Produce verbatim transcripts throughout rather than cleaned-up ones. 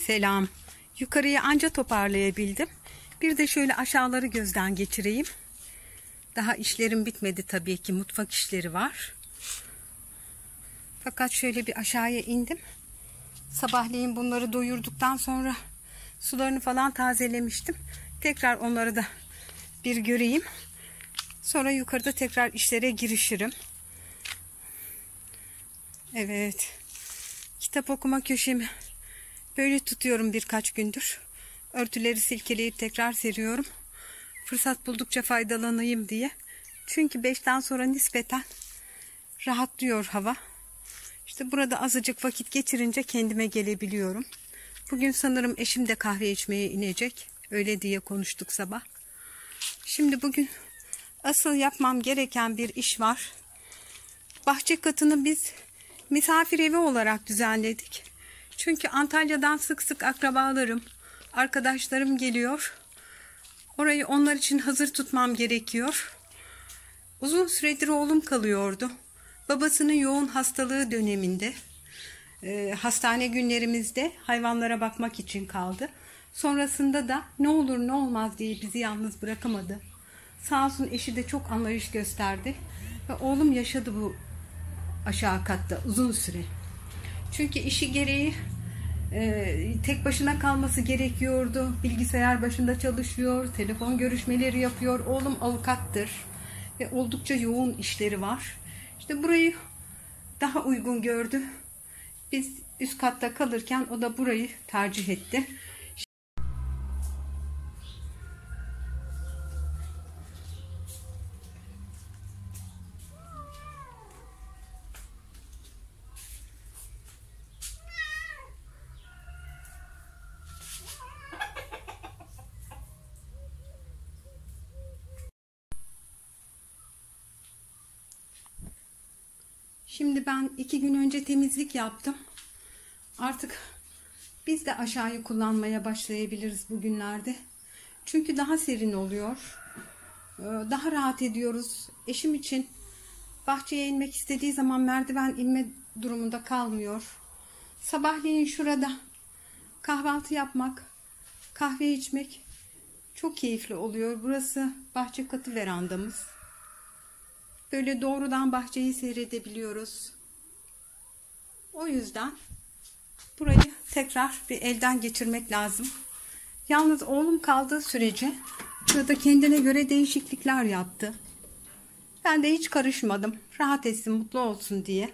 Selam. Yukarıyı anca toparlayabildim. Bir de şöyle aşağıları gözden geçireyim. Daha işlerim bitmedi tabii ki. Mutfak işleri var. Fakat şöyle bir aşağıya indim. Sabahleyin bunları doyurduktan sonra sularını falan tazelemiştim. Tekrar onları da bir göreyim. Sonra yukarıda tekrar işlere girişirim. Evet. Kitap okuma köşemi böyle tutuyorum birkaç gündür. Örtüleri silkeleyip tekrar seriyorum. Fırsat buldukça faydalanayım diye. Çünkü beşten sonra nispeten rahatlıyor hava. İşte burada azıcık vakit geçirince kendime gelebiliyorum. Bugün sanırım eşim de kahve içmeye inecek. Öyle diye konuştuk sabah. Şimdi bugün asıl yapmam gereken bir iş var. Bahçe katını biz misafir evi olarak düzenledik. Çünkü Antalya'dan sık sık akrabalarım, arkadaşlarım geliyor. Orayı onlar için hazır tutmam gerekiyor. Uzun süredir oğlum kalıyordu. Babasının yoğun hastalığı döneminde, e, hastane günlerimizde hayvanlara bakmak için kaldı. Sonrasında da ne olur ne olmaz diye bizi yalnız bırakamadı. Sağ olsun eşi de çok anlayış gösterdi. Ve oğlum yaşadı bu aşağı katta uzun süre. Çünkü işi gereği e, tek başına kalması gerekiyordu. Bilgisayar başında çalışıyor, telefon görüşmeleri yapıyor. Oğlum avukattır ve oldukça yoğun işleri var. İşte burayı daha uygun gördü. Biz üst katta kalırken o da burayı tercih etti. Şimdi ben iki gün önce temizlik yaptım. Artık biz de aşağıyı kullanmaya başlayabiliriz bugünlerde. Çünkü daha serin oluyor. Daha rahat ediyoruz. Eşim için bahçeye inmek istediği zaman merdiven inme durumunda kalmıyor. Sabahleyin şurada kahvaltı yapmak, kahve içmek çok keyifli oluyor. Burası bahçe katı verandamız. Böyle doğrudan bahçeyi seyredebiliyoruz. O yüzden burayı tekrar bir elden geçirmek lazım. Yalnız oğlum kaldığı sürece burada kendine göre değişiklikler yaptı. Ben de hiç karışmadım. Rahat etsin, mutlu olsun diye.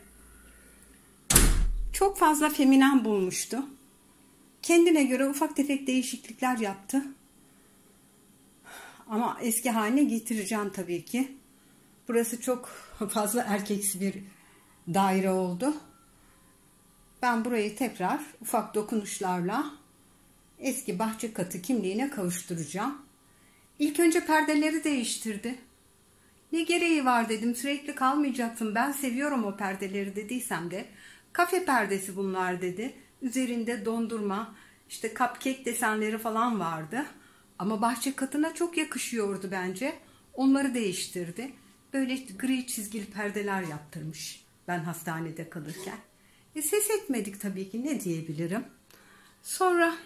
Çok fazla feminen bulmuştu. Kendine göre ufak tefek değişiklikler yaptı. Ama eski haline getireceğim tabii ki. Burası çok fazla erkeksi bir daire oldu. Ben burayı tekrar ufak dokunuşlarla eski bahçe katı kimliğine kavuşturacağım. İlk önce perdeleri değiştirdi. Ne gereği var dedim, sürekli kalmayacaksın, ben seviyorum o perdeleri dediysem de. Kafe perdesi bunlar dedi. Üzerinde dondurma, işte cupcake desenleri falan vardı. Ama bahçe katına çok yakışıyordu bence. Onları değiştirdi. Böyle gri çizgili perdeler yaptırmış ben hastanede kalırken. E ses etmedik tabii ki, ne diyebilirim. Sonra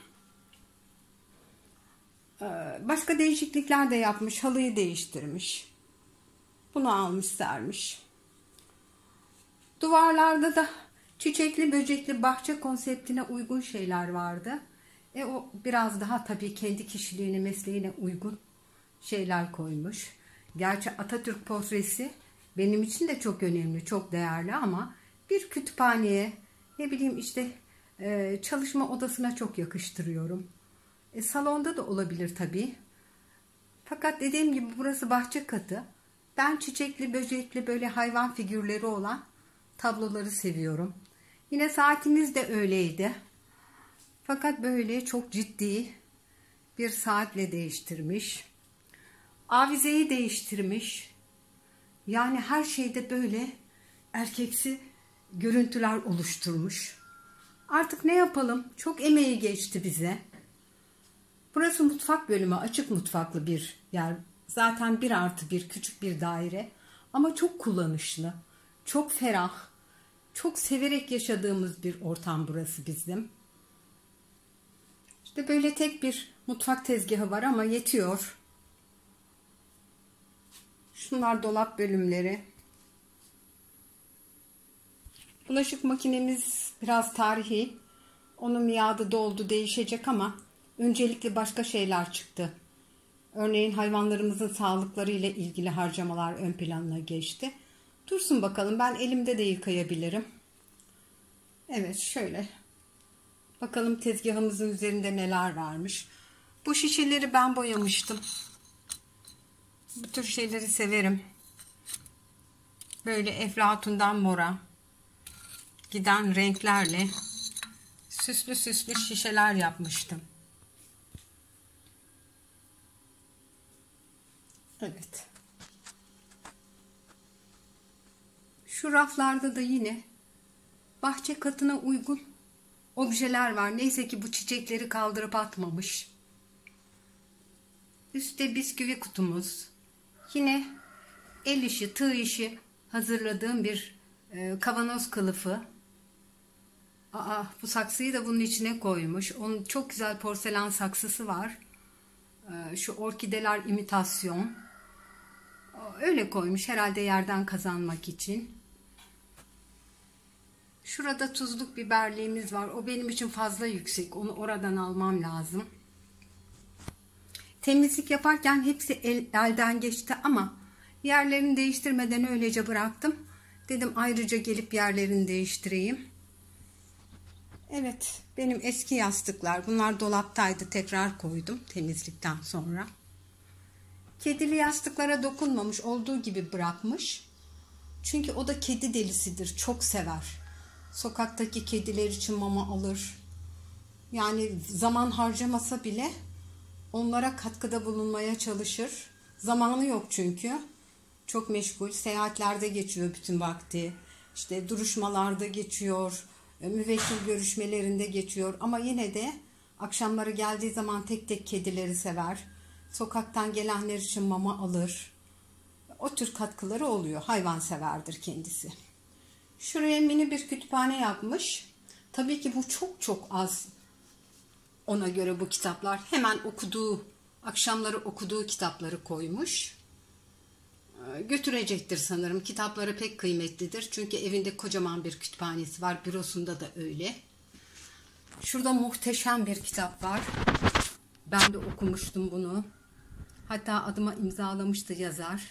başka değişiklikler de yapmış. Halıyı değiştirmiş. Bunu almış sermiş. Duvarlarda da çiçekli böcekli bahçe konseptine uygun şeyler vardı. E o biraz daha tabii kendi kişiliğine, mesleğine uygun şeyler koymuş. Gerçi Atatürk portresi benim için de çok önemli, çok değerli ama bir kütüphaneye, ne bileyim işte e, çalışma odasına çok yakıştırıyorum. E, salonda da olabilir tabii. Fakat dediğim gibi burası bahçe katı. Ben çiçekli, böcekli böyle hayvan figürleri olan tabloları seviyorum. Yine saatimiz de öyleydi. Fakat böyle çok ciddi bir saatle değiştirmiş. Avizeyi değiştirmiş. Yani her şeyde böyle erkeksi görüntüler oluşturmuş. Artık ne yapalım? Çok emeği geçti bize. Burası mutfak bölümü, açık mutfaklı bir yer. Zaten bir artı bir küçük bir daire. Ama çok kullanışlı, çok ferah, çok severek yaşadığımız bir ortam burası bizim. Ve böyle tek bir mutfak tezgahı var ama yetiyor. Şunlar dolap bölümleri. Bulaşık makinemiz biraz tarihi. Onun miadı doldu, değişecek ama öncelikle başka şeyler çıktı. Örneğin hayvanlarımızın sağlıkları ile ilgili harcamalar ön planına geçti. Dursun bakalım, ben elimde de yıkayabilirim. Evet, şöyle. Bakalım tezgahımızın üzerinde neler varmış. Bu şişeleri ben boyamıştım. Bu tür şeyleri severim. Böyle eflatundan mora giden renklerle süslü süslü şişeler yapmıştım. Evet. Şu raflarda da yine bahçe katına uygun objeler var. Neyse ki bu çiçekleri kaldırıp atmamış. Üstte bisküvi kutumuz. Yine el işi, tığ işi hazırladığım bir e, kavanoz kılıfı. Aa, bu saksıyı da bunun içine koymuş. Onun çok güzel porselen saksısı var. E, şu orkideler imitasyon. Öyle koymuş herhalde, yerden kazanmak için. Şurada tuzluk biberliğimiz var. O benim için fazla yüksek. Onu oradan almam lazım. Temizlik yaparken hepsi el, elden geçti ama yerlerini değiştirmeden öylece bıraktım. Dedim ayrıca gelip yerlerini değiştireyim. Evet, benim eski yastıklar. Bunlar dolaptaydı. Tekrar koydum temizlikten sonra. Kedili yastıklara dokunmamış, olduğu gibi bırakmış. Çünkü o da kedi delisidir. Çok sever. Sokaktaki kediler için mama alır. Yani zaman harcamasa bile onlara katkıda bulunmaya çalışır. Zamanı yok çünkü. Çok meşgul. Seyahatlerde geçiyor bütün vakti. İşte duruşmalarda geçiyor. Müvekkil görüşmelerinde geçiyor. Ama yine de akşamları geldiği zaman tek tek kedileri sever. Sokaktan gelenler için mama alır. O tür katkıları oluyor. Hayvanseverdir kendisi. Şuraya mini bir kütüphane yapmış. Tabii ki bu çok çok az. Ona göre bu kitaplar, hemen okuduğu, akşamları okuduğu kitapları koymuş. Götürecektir sanırım. Kitapları pek kıymetlidir. Çünkü evinde kocaman bir kütüphanesi var. Bürosunda da öyle. Şurada muhteşem bir kitap var. Ben de okumuştum bunu. Hatta adıma imzalamıştı yazar.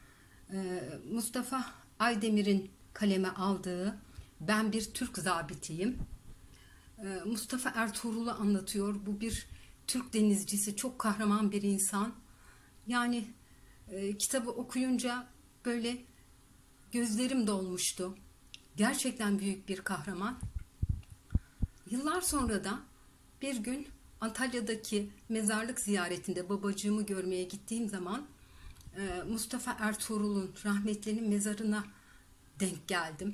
Mustafa Aydemir'in kaleme aldığı Ben Bir Türk Zabitiyim. Mustafa Ertuğrul'u anlatıyor. Bu bir Türk denizcisi, çok kahraman bir insan. Yani e, kitabı okuyunca böyle gözlerim dolmuştu. Gerçekten büyük bir kahraman. Yıllar sonra da bir gün Antalya'daki mezarlık ziyaretinde babacığımı görmeye gittiğim zaman e, Mustafa Ertuğrul'un, rahmetlinin mezarına denk geldim.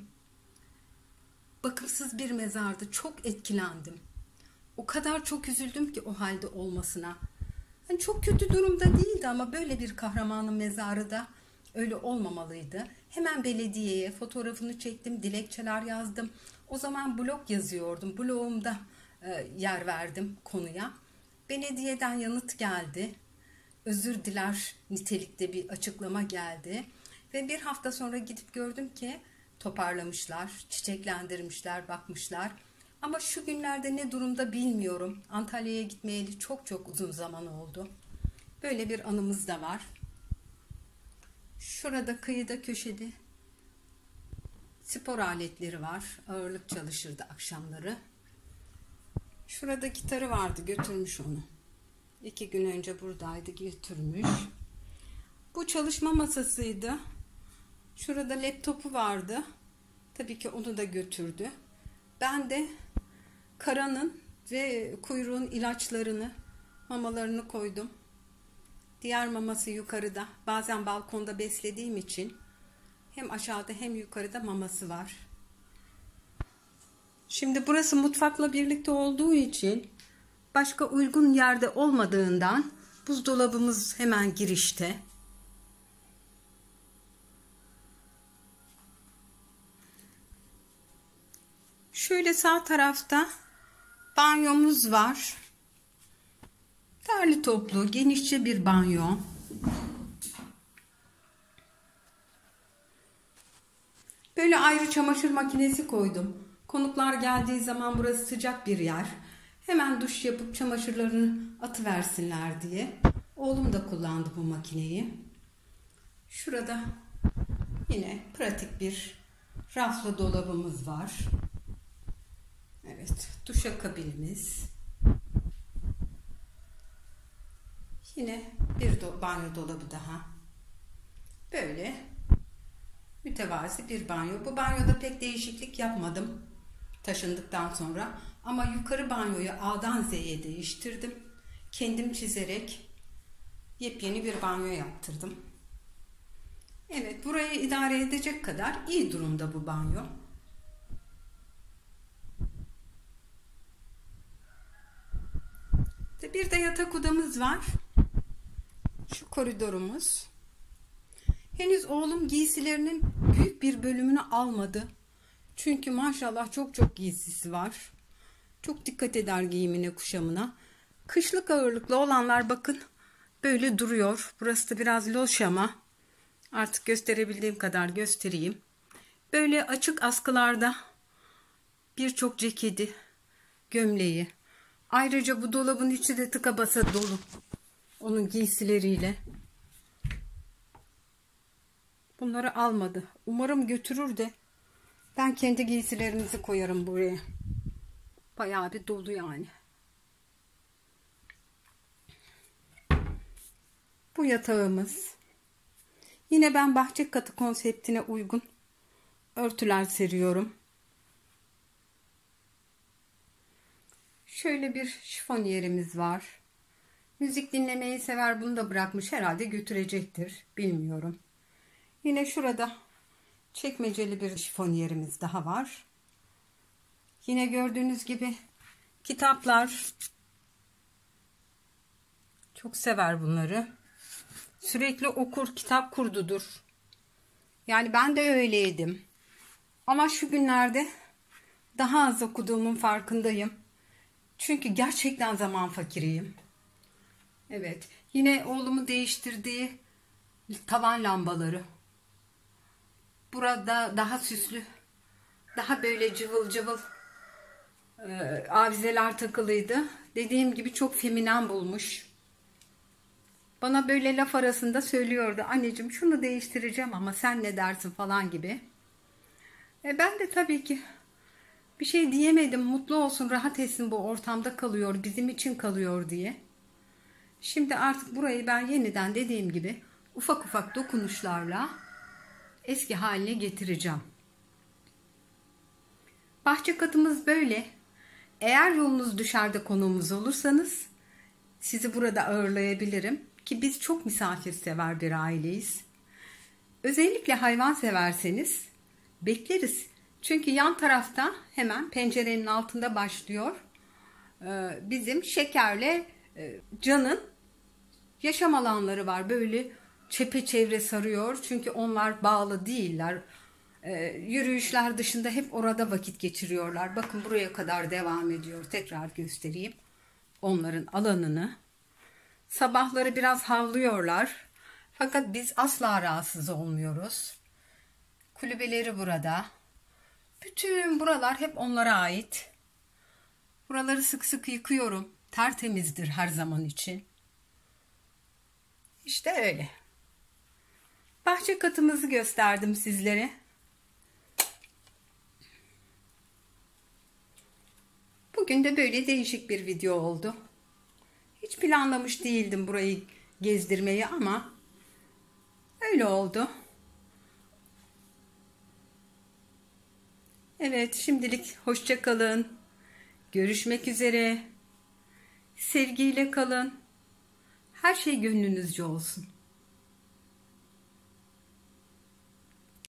Bakımsız bir mezardı. Çok etkilendim. O kadar çok üzüldüm ki o halde olmasına. Yani çok kötü durumda değildi ama böyle bir kahramanın mezarı da öyle olmamalıydı. Hemen belediyeye fotoğrafını çektim, dilekçeler yazdım. O zaman blog yazıyordum. Blogumda e, yer verdim konuya. Belediyeden yanıt geldi. Özür diler nitelikte bir açıklama geldi. Ve bir hafta sonra gidip gördüm ki toparlamışlar, çiçeklendirmişler, bakmışlar. Ama şu günlerde ne durumda bilmiyorum. Antalya'ya gitmeyeli çok çok uzun zaman oldu. Böyle bir anımız da var. Şurada kıyıda köşede spor aletleri var. Ağırlık çalışırdı akşamları. Şurada gitarı vardı, götürmüş onu. İki gün önce buradaydı, götürmüş. Bu çalışma masasıydı. Şurada laptopu vardı. Tabii ki onu da götürdü. Ben de Kara'nın ve kuyruğun ilaçlarını, mamalarını koydum. Diğer maması yukarıda. Bazen balkonda beslediğim için hem aşağıda hem yukarıda maması var. Şimdi burası mutfakla birlikte olduğu için başka uygun yerde olmadığından buzdolabımız hemen girişte. Şöyle sağ tarafta banyomuz var. Derli toplu, genişçe bir banyo. Böyle ayrı çamaşır makinesi koydum. Konuklar geldiği zaman burası sıcak bir yer. Hemen duş yapıp çamaşırlarını atıversinler diye. Oğlum da kullandı bu makineyi. Şurada yine pratik bir raflı dolabımız var. Evet, duşakabinimiz. Yine bir do banyo dolabı daha. Böyle mütevazi bir banyo. Bu banyoda pek değişiklik yapmadım taşındıktan sonra. Ama yukarı banyoyu A'dan Z'ye değiştirdim. Kendim çizerek yepyeni bir banyo yaptırdım. Evet, burayı idare edecek kadar iyi durumda bu banyo. Bir de yatak odamız var. Şu koridorumuz. Henüz oğlum giysilerinin büyük bir bölümünü almadı. Çünkü maşallah çok çok giysisi var. Çok dikkat eder giyimine, kuşamına. Kışlık ağırlıklı olanlar bakın böyle duruyor. Burası da biraz loş ama artık gösterebildiğim kadar göstereyim. Böyle açık askılarda birçok ceketi, gömleği. Ayrıca bu dolabın içi de tıka basa dolu. Onun giysileriyle. Bunları almadı. Umarım götürür de ben kendi giysilerimizi koyarım buraya. Bayağı bir dolu yani. Bu yatağımız. Yine ben bahçe katı konseptine uygun örtüler seriyorum. Şöyle bir şifonyerimiz var. Müzik dinlemeyi sever, bunu da bırakmış, herhalde götürecektir. Bilmiyorum. Yine şurada çekmeceli bir şifonyerimiz daha var. Yine gördüğünüz gibi kitaplar. Çok sever bunları. Sürekli okur, kitap kurdudur. Yani ben de öyleydim. Ama şu günlerde daha az okuduğumun farkındayım. Çünkü gerçekten zaman fakiriyim. Evet. Yine oğlumu değiştirdiği tavan lambaları. Burada daha süslü, daha böyle cıvıl cıvıl e, avizeler takılıydı. Dediğim gibi çok feminen bulmuş. Bana böyle laf arasında söylüyordu. Anneciğim şunu değiştireceğim ama sen ne dersin falan gibi. E ben de tabii ki bir şey diyemedim. Mutlu olsun, rahat etsin, bu ortamda kalıyor, bizim için kalıyor diye. Şimdi artık burayı ben yeniden dediğim gibi ufak ufak dokunuşlarla eski haline getireceğim. Bahçe katımız böyle. Eğer yolunuz dışarıda konuğumuz olursanız sizi burada ağırlayabilirim. Ki biz çok misafirsever bir aileyiz. Özellikle hayvan severseniz bekleriz. Çünkü yan tarafta hemen pencerenin altında başlıyor bizim Şeker'le Can'ın yaşam alanları var. Böyle çepeçevre sarıyor. Çünkü onlar bağlı değiller. Yürüyüşler dışında hep orada vakit geçiriyorlar. Bakın buraya kadar devam ediyor. Tekrar göstereyim onların alanını. Sabahları biraz havlıyorlar. Fakat biz asla rahatsız olmuyoruz. Kulübeleri burada. Bütün buralar hep onlara ait. Buraları sık sık yıkıyorum. Tertemizdir her zaman için. İşte öyle. Bahçe katımızı gösterdim sizlere. Bugün de böyle değişik bir video oldu. Hiç planlamış değildim burayı gezdirmeyi ama öyle oldu. Evet, şimdilik hoşça kalın. Görüşmek üzere. Sevgiyle kalın. Her şey gönlünüzce olsun.